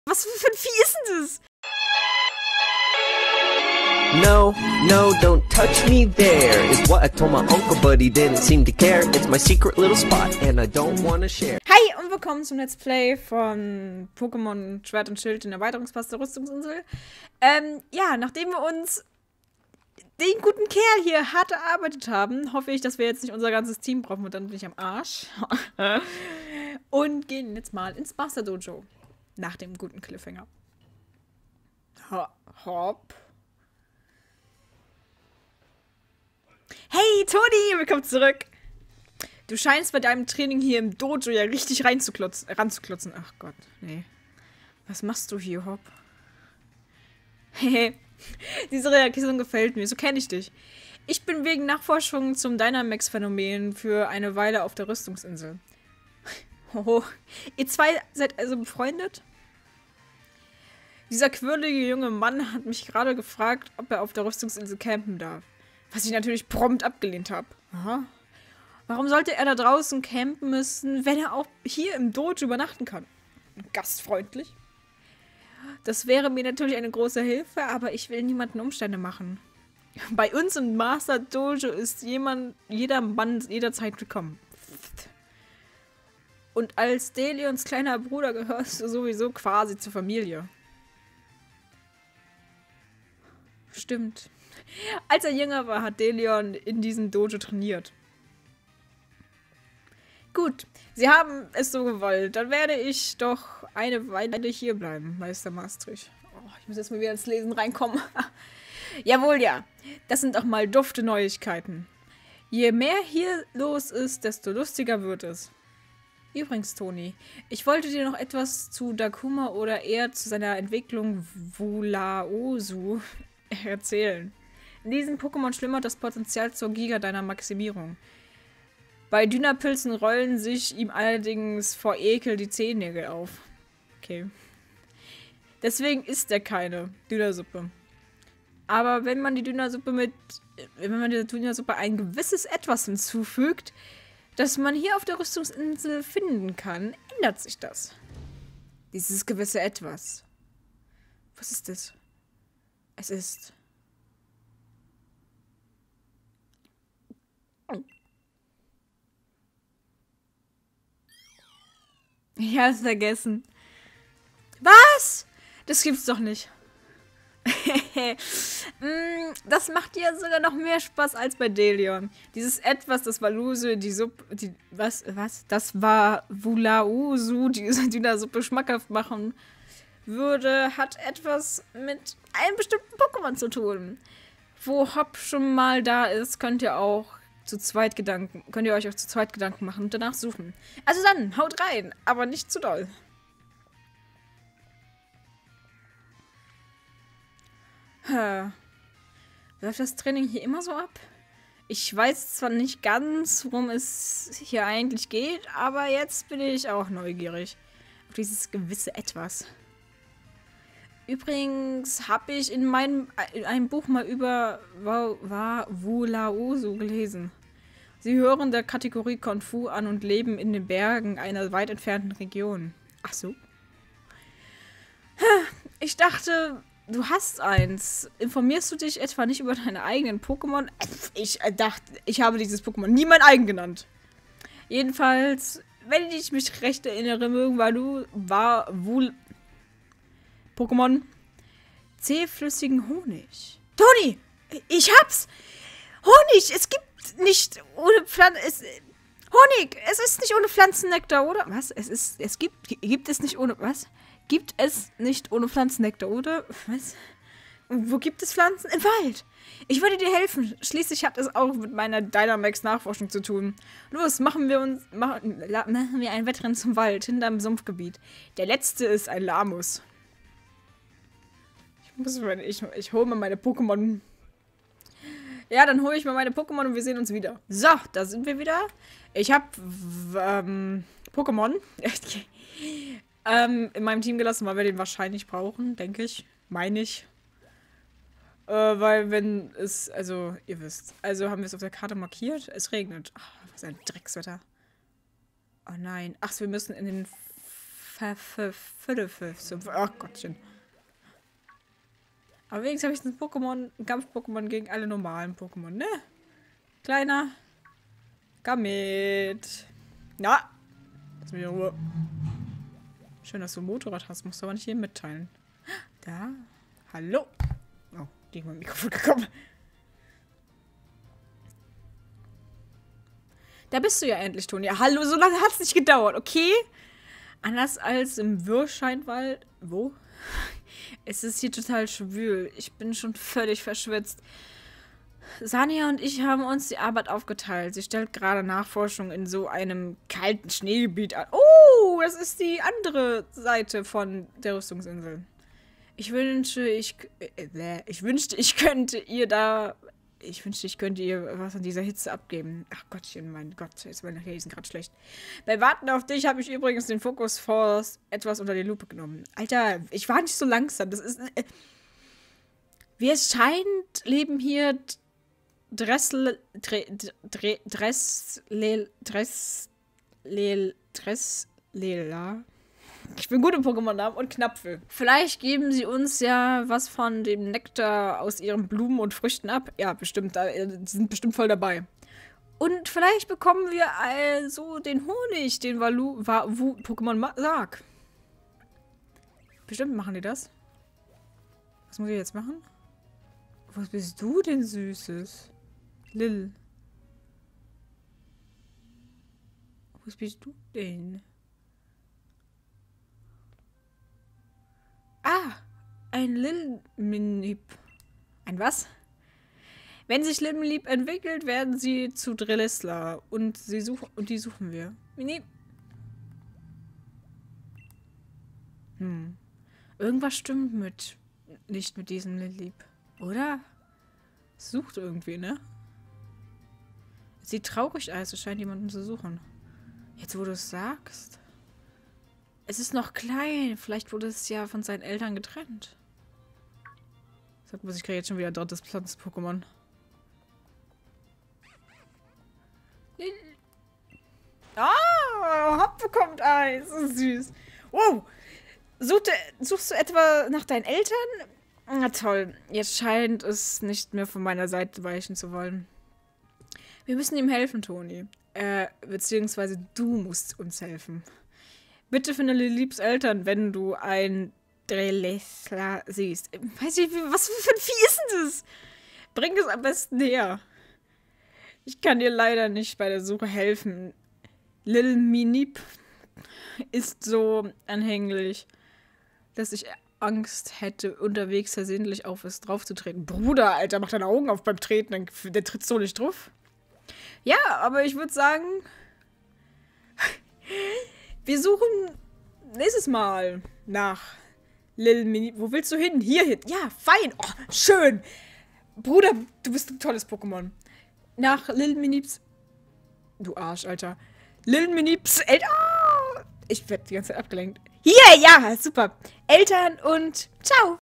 Was für ein Vieh ist denn das? No, no, don't touch me there is what I told my uncle, but he didn't seem to care. It's my secret little spot and I don't wanna share. Hi und willkommen zum Let's Play von Pokémon Schwert und Schild in Erweiterungspass der Rüstungsinsel. Ja, nachdem wir uns den guten Kerl hier hart erarbeitet haben, hoffe ich, dass wir jetzt nicht unser ganzes Team brauchen und dann bin ich am Arsch. Und gehen jetzt mal ins Master Dojo. Nach dem guten Cliffhanger. Hopp. Hey, Toni, willkommen zurück. Du scheinst bei deinem Training hier im Dojo ja richtig ranzuklotzen. Ach Gott, nee. Was machst du hier, Hopp? Hehe. Diese Reaktion gefällt mir, so kenne ich dich. Ich bin wegen Nachforschungen zum Dynamax-Phänomen für eine Weile auf der Rüstungsinsel. Hoho. Ihr zwei seid also befreundet? Dieser quirlige junge Mann hat mich gerade gefragt, ob er auf der Rüstungsinsel campen darf. Was ich natürlich prompt abgelehnt habe. Aha. Warum sollte er da draußen campen müssen, wenn er auch hier im Dojo übernachten kann? Gastfreundlich. Das wäre mir natürlich eine große Hilfe, aber ich will niemanden Umstände machen. Bei uns im Master Dojo ist jeder Mann jederzeit willkommen. Und als Delions kleiner Bruder gehörst du sowieso quasi zur Familie. Stimmt. Als er jünger war, hat Delion in diesem Dojo trainiert. Gut, Sie haben es so gewollt. Dann werde ich doch eine Weile hier bleiben, Meister Maastricht. Oh, ich muss jetzt mal wieder ins Lesen reinkommen. Jawohl, ja. Das sind auch mal dufte Neuigkeiten. Je mehr hier los ist, desto lustiger wird es. Übrigens, Toni, ich wollte dir noch etwas zu Dakuma oder eher zu seiner Entwicklung Wulaosu erzählen. In diesem Pokémon schlummert das Potenzial zur Giga deiner Maximierung. Bei Dynapilzen rollen sich ihm allerdings vor Ekel die Zehennägel auf. Okay. Deswegen isst er keine Dynasuppe. Aber wenn man dieser Dynasuppe ein gewisses Etwas hinzufügt, das man hier auf der Rüstungsinsel finden kann, ändert sich das. Dieses gewisse Etwas. Was ist das? Es ist... Ich hab's vergessen. Was? Das gibt's doch nicht. Das macht ja sogar noch mehr Spaß als bei Delion. Dieses Etwas, das Waluse, das war Wulausu, die Dynasuppe schmackhaft machen würde, hat etwas mit einem bestimmten Pokémon zu tun. Wo Hopp schon mal da ist, könnt ihr euch auch zu zweit Gedanken machen und danach suchen. Also dann, haut rein, aber nicht zu doll. Läuft das Training hier immer so ab? Ich weiß zwar nicht ganz, worum es hier eigentlich geht, aber jetzt bin ich auch neugierig auf dieses gewisse Etwas. Übrigens habe ich in einem Buch mal über Wulaosu gelesen. Sie hören der Kategorie Konfu an und leben in den Bergen einer weit entfernten Region. Ach so. Ich dachte, du hast eins. Informierst du dich etwa nicht über deine eigenen Pokémon? Ich dachte, ich habe dieses Pokémon nie mein eigen genannt. Jedenfalls, wenn ich mich recht erinnere, Pokémon zähflüssigen Honig. Toni, ich hab's! Honig! Es gibt nicht ohne Honig! Es ist nicht ohne Pflanzennektar, oder? Was? Gibt es nicht ohne... Was? Gibt es nicht ohne Pflanzennektar, oder? Was? Wo gibt es Pflanzen? Im Wald! Ich würde dir helfen. Schließlich hat es auch mit meiner Dynamax-Nachforschung zu tun. Los, machen wir ein Wettrennen zum Wald, hinterm Sumpfgebiet. Der letzte ist ein Lamus. Ich hole mal meine Pokémon. Ja, dann hole ich mal meine Pokémon und wir sehen uns wieder. So, da sind wir wieder. Ich habe Pokémon in meinem Team gelassen, weil wir den wahrscheinlich brauchen, denke ich. Meine ich. Weil wenn es, also, ihr wisst. Also haben wir es auf der Karte markiert. Es regnet. Ach, was ein Dreckswetter. Oh nein. Ach, wir müssen in den Ach Gottchen. Aber wenigstens habe ich ein Pokémon, ein Kampf-Pokémon gegen alle normalen Pokémon, ne? Kleiner. Komm mit. Na. Lass mich in Ruhe. Schön, dass du ein Motorrad hast. Musst du aber nicht jedem mitteilen. Da. Hallo. Oh, gegen mein Mikrofon gekommen. Da bist du ja endlich, Toni. Ja, hallo, so lange hat es nicht gedauert, okay? Anders als im Würscheinwald. Wo? Es ist hier total schwül. Ich bin schon völlig verschwitzt. Sanja und ich haben uns die Arbeit aufgeteilt. Sie stellt gerade Nachforschung in so einem kalten Schneegebiet an. Oh, das ist die andere Seite von der Rüstungsinsel. Ich wünschte, ich könnte ihr was an dieser Hitze abgeben. Ach Gottchen, mein Gott, jetzt meine Lesen gerade schlecht. Bei Warten auf dich habe ich übrigens den Focus Force etwas unter die Lupe genommen. Alter, ich war nicht so langsam. Das ist... wie es scheint, leben hier Dresslela. Ich bin gut im Pokémon-Namen und Knapfel. Vielleicht geben sie uns ja was von dem Nektar aus ihren Blumen und Früchten ab. Ja, bestimmt. Die sind bestimmt voll dabei. Und vielleicht bekommen wir also den Honig, den Pokémon sagt. Bestimmt machen die das. Was muss ich jetzt machen? Was bist du denn, Süßes? Lil. Was bist du denn? Ah, ein Lilmenlieb. Ein was? Wenn sich Lilmenlieb entwickelt, werden sie zu Drillesla. Und die suchen wir. Mini. Irgendwas stimmt nicht mit diesem Lilmenlieb. Oder? Sucht irgendwie, ne? Sieht traurig aus, es scheint jemanden zu suchen. Jetzt, wo du es sagst. Es ist noch klein. Vielleicht wurde es ja von seinen Eltern getrennt. Sag mal, ich kriege jetzt schon wieder ein drittes Pflanzen-Pokémon. Ah, Hopp bekommt Eis. So süß. Wow. Suchst du etwa nach deinen Eltern? Na toll. Jetzt scheint es nicht mehr von meiner Seite weichen zu wollen. Wir müssen ihm helfen, Toni. Beziehungsweise du musst uns helfen. Bitte finde Lilibs Eltern, wenn du ein Drillesla siehst. Weiß ich, was für ein Vieh ist denn das? Bring es am besten her. Ich kann dir leider nicht bei der Suche helfen. Lilmenlieb ist so anhänglich, dass ich Angst hätte, unterwegs versehentlich auf es draufzutreten. Bruder, Alter, mach deine Augen auf beim Treten, der tritt so nicht drauf. Ja, aber ich würde sagen, wir suchen nächstes Mal nach Lilmenlieb. Wo willst du hin? Hier hin. Ja, fein. Oh, schön. Bruder, du bist ein tolles Pokémon. Nach Lilmenliebs... Du Arsch, Alter. Lilmenliebs Eltern... Oh, ich werde die ganze Zeit abgelenkt. Hier, ja, super. Eltern und ciao.